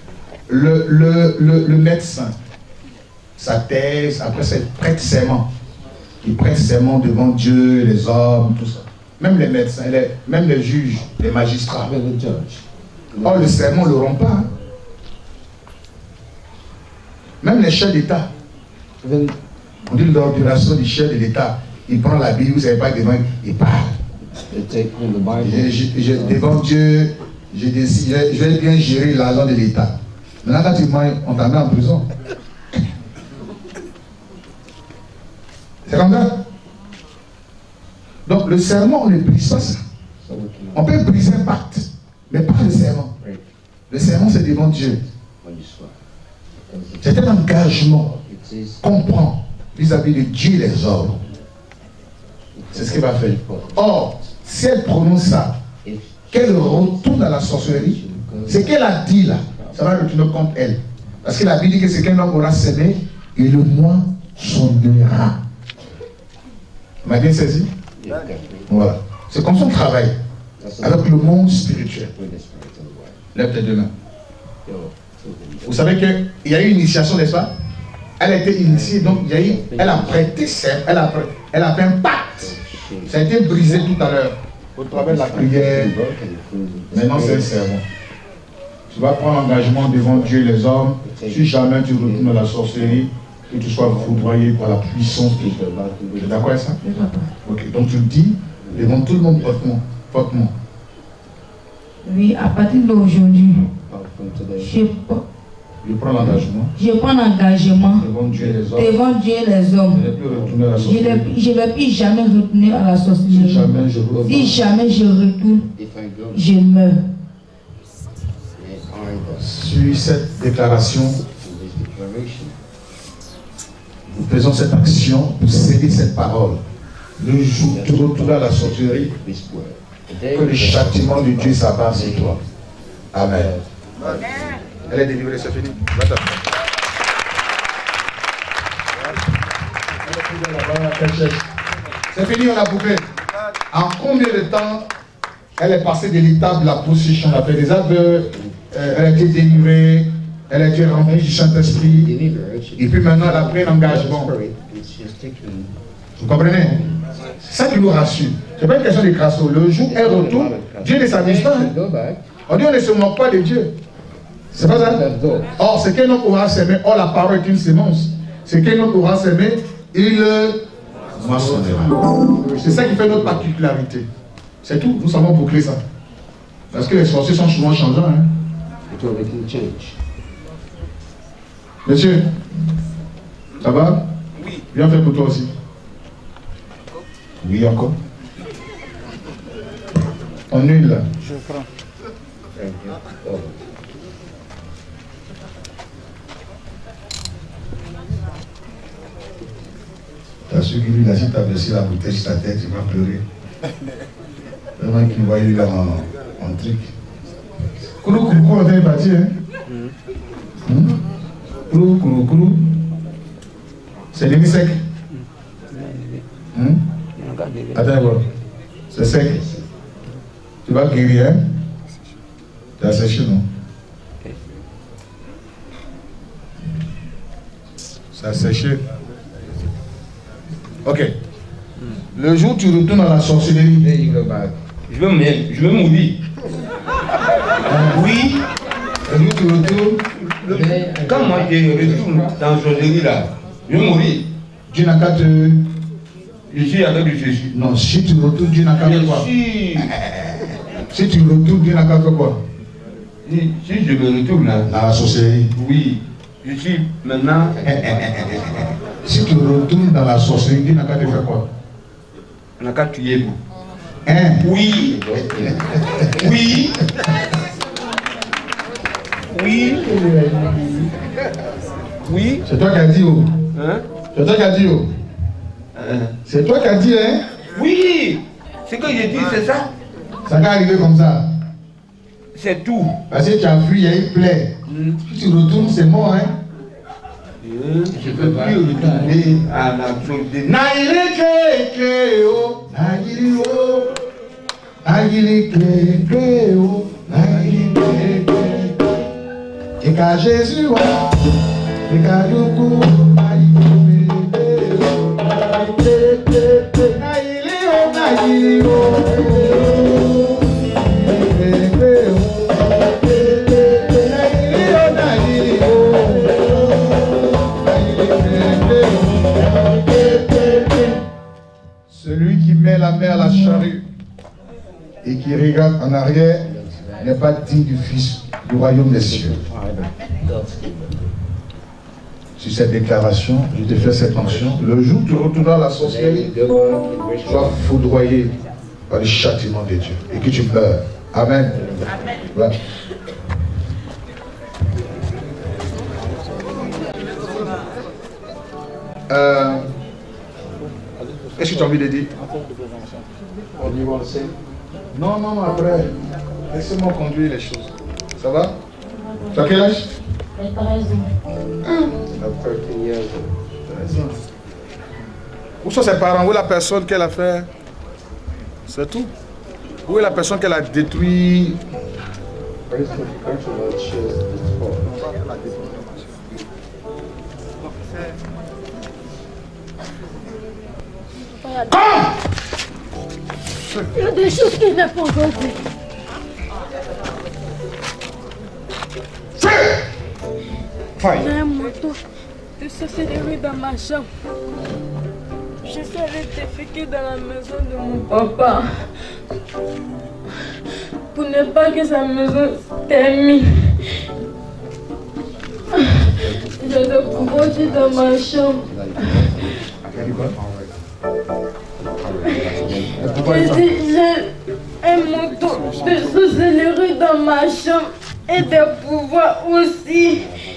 Le médecin, sa thèse, après c'est prête serment. Il prête serment devant Dieu, les hommes, tout ça. Même les médecins, même les juges, les magistrats. Or, le serment ne le rend pas. Hein. Même les chefs d'État. On dit l'ordination du chef de l'État. Il prend la Bible, vous ne savez pas devant, il parle. Devant Dieu, je décide, je vais bien gérer l'argent de l'État. Maintenant, quand tu manges, on t'en met en prison. C'est comme ça. Donc, le serment, on ne brise pas ça. On peut briser un pacte, mais pas le serment. Le serment, c'est devant Dieu. C'est un engagement qu'on prend vis-à-vis de Dieu et les hommes. C'est ce qu'il va faire. Or, si elle prononce ça, qu'elle retourne à la sorcellerie, ce qu'elle a dit là, ça va retourner contre elle. Parce que la Bible dit que c'est qu'un homme aura semé et le mois sonnera. Vous m'avez bien saisi? Voilà. C'est comme son travail avec le monde spirituel. Lève tes deux mains. Vous savez qu'il y a eu une initiation, n'est-ce pas? Elle était initiée, donc il y a eu, elle a prêté serment, elle a fait un pacte. Ça a été brisé tout à l'heure. Au travers de la prière, maintenant c'est un serment. Tu vas prendre l'engagement devant Dieu et les hommes. Si jamais tu retournes à la sorcellerie, que tu sois foudroyé par la puissance de Dieu. Tu es d'accord avec ça? Ok, donc tu le dis devant tout le monde hautement. Oui, à partir d'aujourd'hui, je prends l'engagement. Je prends l'engagement devant Dieu et les hommes. Devant Dieu et les hommes. Je ne vais plus jamais retourner à la sorcellerie. Si jamais je retourne, je meurs. Sur cette déclaration, nous faisons cette action pour sceller cette parole. Le jour où tu retournes à la sorcellerie, que le châtiment de Dieu s'abat sur toi. Amen. Elle est délivrée, c'est fini. C'est fini, on a coupé. En combien de temps elle est passée de l'étape de la possession, la paix des aveux, elle a été délivrée, elle a été remplie du Saint-Esprit, et puis maintenant elle a pris l'engagement. Vous comprenez? C'est ça qui nous rassure. Ce n'est pas une question de crasso. Le jour où elle retourne, Dieu ne s'amuse pas. On dit on ne se moque pas de Dieu. C'est pas ça? Or, ce qu'un homme aura semé, or la parole est une sémence. Ce qu'un homme aura semé, il moissonnera. C'est ça qui fait notre particularité. C'est tout. Nous savons boucler ça. Parce que les sorciers sont souvent changeants. Hein? Monsieur, ça va? Oui. Viens faire pour toi aussi. Oui, encore. En une là. Je prends. T'as su qu'il lui a dit, t'as baissé la bouteille sur ta tête, il va pleurer. Vraiment qu'il voit lui là en truc. Kourou, on est parti, hein? Kourou. C'est demi-sec. Attends, c'est sec. Tu vas guérir, hein? Tu as séché, non? Ça a séché. Ok. Le jour où tu retournes à la sorcellerie, je veux mourir. Oui. Le jour où tu retournes. Quand moi je retourne dans la sorcellerie là, je veux mourir. Dieu n'a qu'à te. Je suis avec Jésus. Non, si tu retournes, Dieu n'a qu'à faire quoi? Si tu retournes, Dieu n'a qu'à faire quoi? Si je me retourne là. Dans la sorcellerie. Oui. Je suis maintenant. Si tu retournes dans la sorcellerie, Dieu n'a qu'à te faire quoi? On n'a qu'à tuer vous. Hein? Oui. Oui. Oui. Oui. C'est toi qui as dit, oh. Hein? C'est toi qui as dit, oh. C'est toi qui as dit, hein? Oui. Ce que j'ai dit, c'est ça. Ça va arriver comme ça. C'est tout. Parce que tu as fui, il y a une plaie. Si tu retournes, c'est mort, hein? Je ne peux plus retourner à la sorcellerie. Naïli Cléo, Naïli O, Naïli Cléo, Naïli Cléo. Et qu'à Jésus, et qu'à Youkou, Naïli Cléo, Naïli O, Naïli O. Celui qui met la main à la charrue et qui regarde en arrière n'est pas digne du Fils du royaume des cieux. Sur cette déclaration, je te fais cette mention. Le jour où tu retourneras à la sorcellerie, tu sois foudroyé par le châtiment de Dieu et que tu meurs. Amen. Voilà. Qu'est-ce que tu as envie de dire? Non, après. Laissez-moi conduire les choses. Ça va? Tu as quel âge? 13 ans. Où sont ses parents? Où est la personne qu'elle a fait? C'est tout. Où est la personne qu'elle a détruit? Il y a des choses qu'il n'a pas encore fait. J'ai un moto de s'accélérer dans ma chambre. J'essaie de déféquer dans la maison de mon papa. Pour ne pas que sa maison termine. J'ai le projet dans ma chambre. J'ai un moto de s'accélérer dans ma chambre et de pouvoir aussi.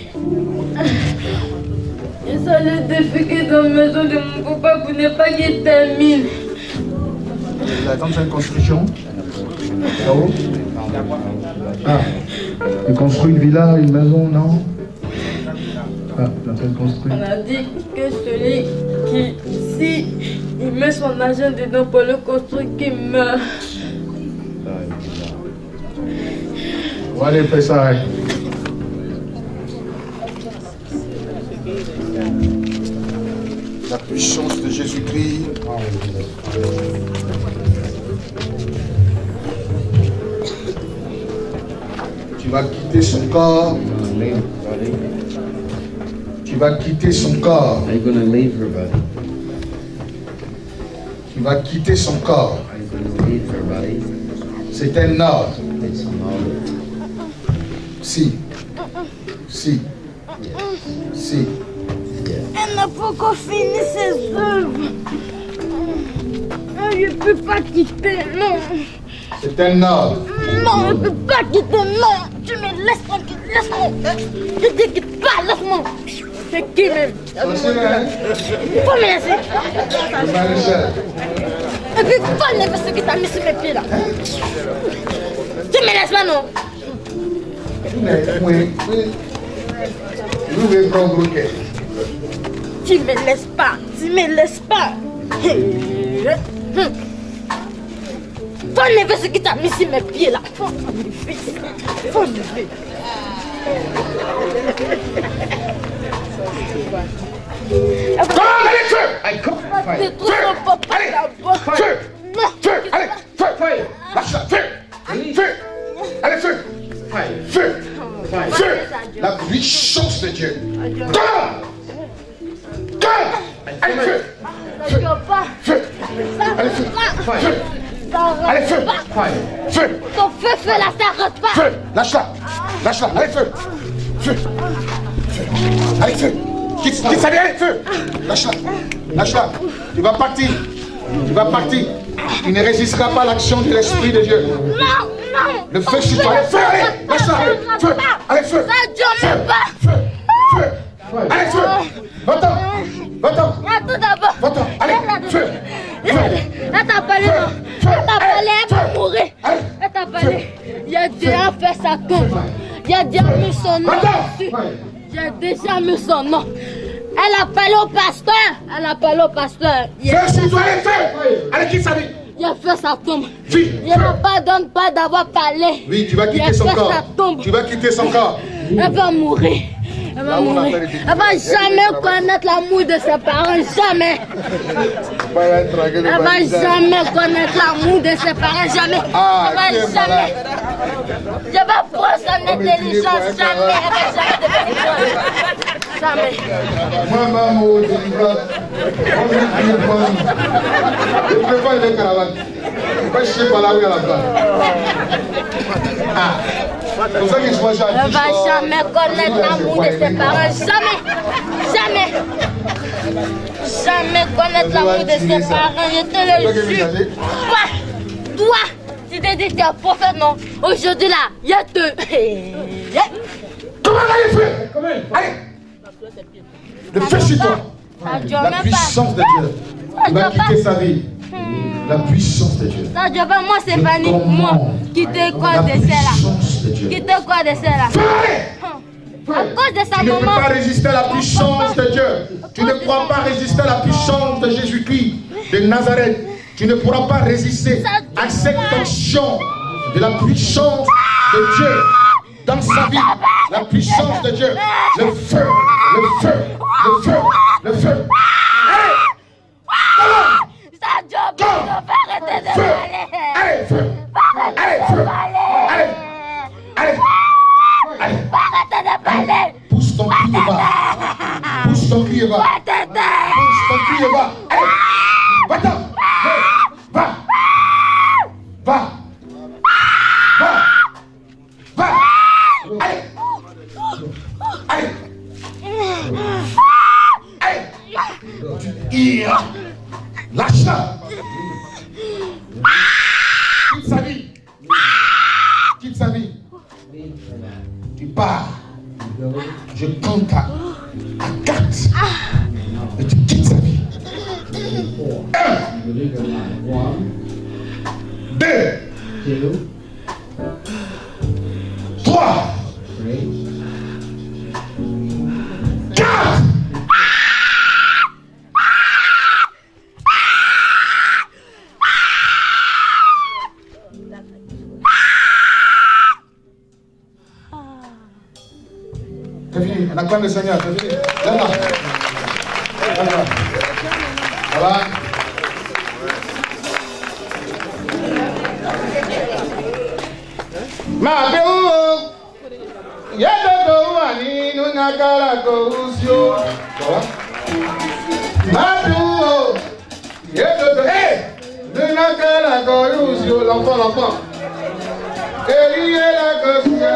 J'essaie de déféquer dans la maison de mon papa pour ne pas qu'il termine. Vous attendez une construction? Là-haut? Ah, il construit une villa, une maison, non? Ah, il est en train de construire. On a dit que celui qui, si il met son argent dedans pour le construire, qu'il meurt. On va aller faire ça. Hein. La puissance de Jésus-Christ. Tu vas quitter son corps. Tu vas quitter son corps. Tu vas quitter son corps. C'est un ordre. Si. Elle n'a pas encore fini ses œuvres. Je ne peux pas quitter, non. C'est un ordre. Non, je ne peux pas quitter, non. Tu me laisses tranquille, laisse-moi. Je ne te quitte pas, laisse-moi. C'est qui même? Faut me laisser. Et puis, faut enlever ce que tu as mis sur mes pieds là. Tu me laisses pas, non? Oui. Vous prendre le quai. Tu me laisses pas. Tu me laisses pas. Faut enlever ce que tu as mis sur mes pieds là. Faut enlever. Faut enlever. Allez, feu! Allez, feu! Allez, feu! Lâche-la, feu! Allez, feu! Feu! La puissance de Dieu. Allez, feu! Feu! Allez, feu! Allez, feu! Feu! Ton feu là, t'arrête pas! Feu! Lâche-la! Allez, feu! Allez, feu! Quitte sa vie, allez, feu! Lâche-la! Tu vas partir! Tu ne résisteras pas à l'action de l'Esprit de Dieu. Non! Le feu sur toi! Allez, feu! Allez! Lâche-la! Feu! Allez, feu! Feu! Allez, feu! Va-t'en! Attends d'abord! Va-t'en! Allez! Feu! Elle t'a parlé, elle va mourir. Elle t'a parlé. Il a déjà fait sa tombe. Il a déjà mis son nom dessus. J'ai déjà mis son nom. Elle a parlé au pasteur. Feu sur toi, allez, feu! Allez, quitte sa vie! Il a fait sa tombe. Oui. Il ne pardonne pas d'avoir parlé. Oui, tu vas quitter son corps. Tu vas quitter son corps. Elle va mourir. Elle va jamais connaître l'amour de ses parents. Jamais. Elle va jamais connaître l'amour de ses parents. Jamais. Elle va jamais. Je vais prendre son intelligence. Jamais. Elle va jamais devenir. Jamais. Maman, je ne peux pas aller caravane. Je ne peux pas chier par là où il y a la place. C'est pour ça que je vois ça. Elle ne va jamais connaître l'amour de ses parents. Jamais. Jamais connaître l'amour de ses parents. Je te le jure. Toi, tu t'es dit que tu es un prophète, non? Aujourd'hui là, il y a deux. Comment allez, frère? Allez. Le feu sur toi. La puissance de Dieu. Il va quitter sa vie. La puissance de Dieu. Ça, je veux moi, Stéphanie, moi, quitter quoi de celle-là? Quitter quoi de celle-là? À cause de sa maman. Tu ne peux maman. pas résister à la puissance de Dieu. Tu ne pourras pas résister à la puissance de Jésus-Christ de Nazareth. Tu ne pourras pas résister à cette action de la puissance de Dieu dans sa vie. La puissance de Dieu. Le feu, le feu, le feu, le feu. Allez! Ça job, faut arrêter de parler. Allez, feu! Allez, feu! Allez! Allez! Allez! Arrêtez de parler. Pousse ton cri bas. Pousse ton cri bas. Pousse ton cri bas. Allez! Va-t'en! Va! Va! Va! Va! Allez! Allez! Allez! Tu iras! Lâche-la! Quitte sa vie! Quitte sa vie! Tu pars! Je compte à 4 et tu quittes sa vie. 1, 2, 3, 4. C'est fini, on acclame le Seigneur, c'est fini. Là-bas. Là-bas. Voilà. Ma béou, yedodo wani nunakara kousio. Ma béou, yedodo, nunakara kousio. L'enfant. Eliye la kousio.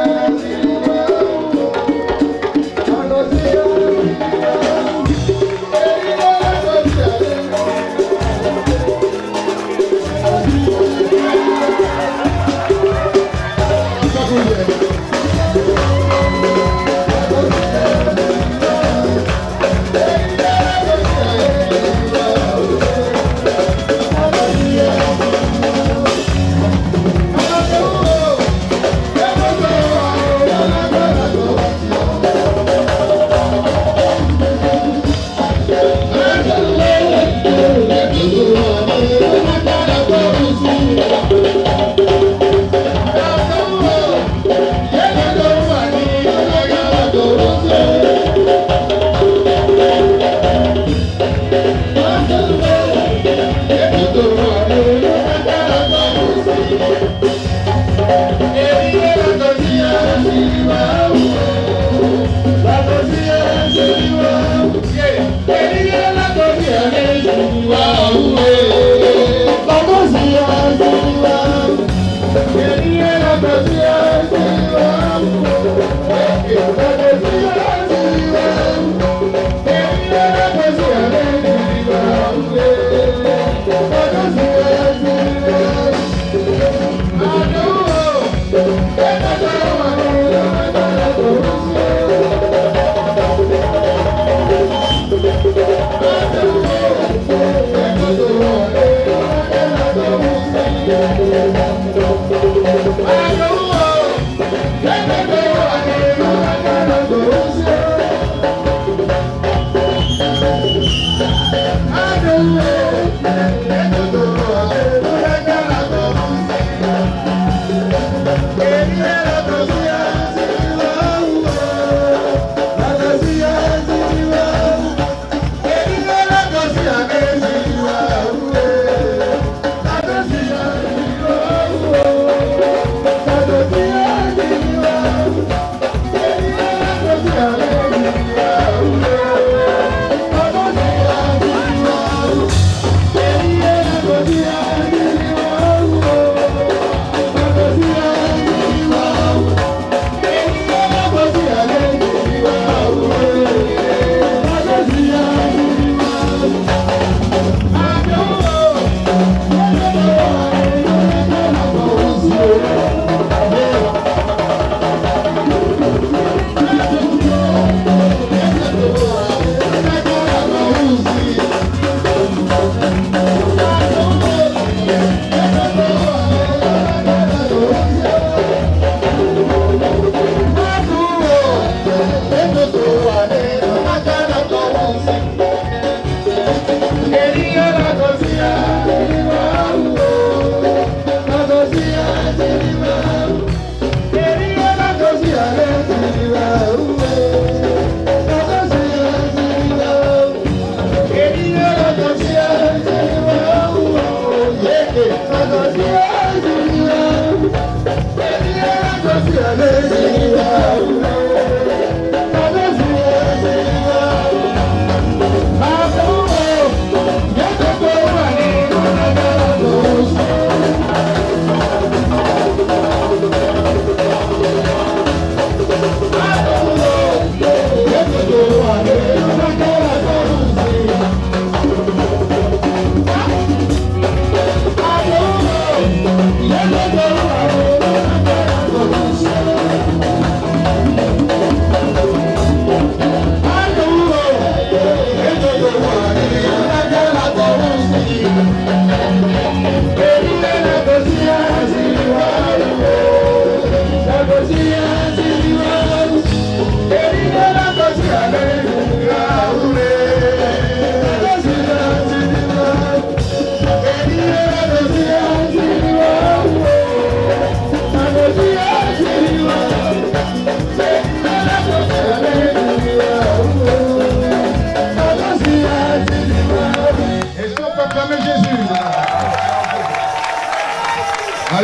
I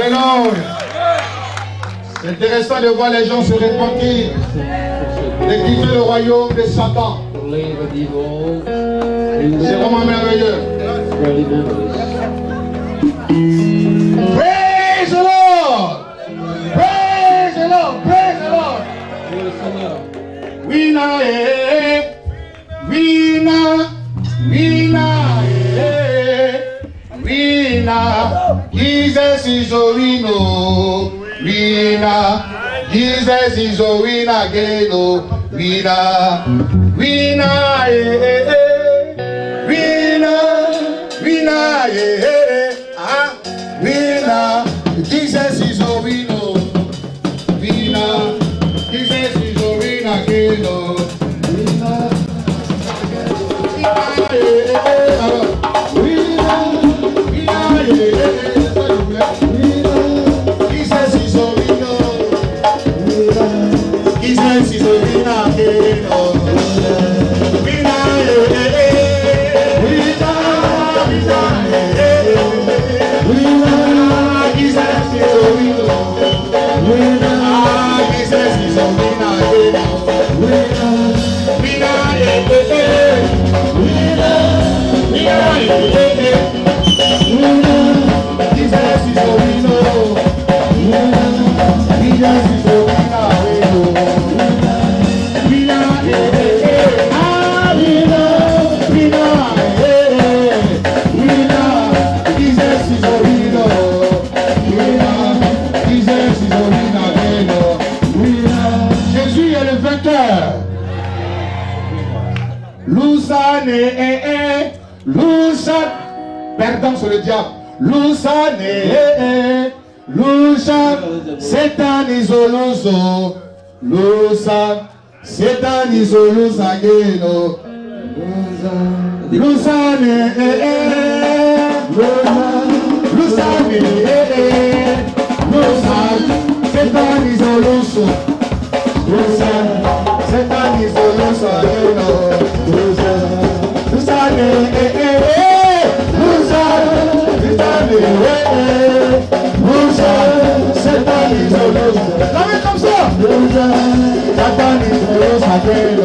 Alléluia. C'est intéressant de voir les gens se repentir, de quitter le royaume de Satan. C'est vraiment merveilleux. Praise the Lord! Praise the Lord! Praise the Lord! Winner, winner, winner, winner. Jesus is a winner. Winner, Jesus is a winner again. Winner, winner, winner, winner, winner. Jesus is a winner. Winner, Jesus is a winner again. Jesus is a winner again. Perdant sur le diable. Lusane, Lusa, Satan isoluso. Lusa, Satan isolusa geno. Lusane, Lusane, Lusa, Satan isoluso. Lusa, Satan isolusa geno. Lusane, Satan is a loser. Comme ça. Satan is a loser.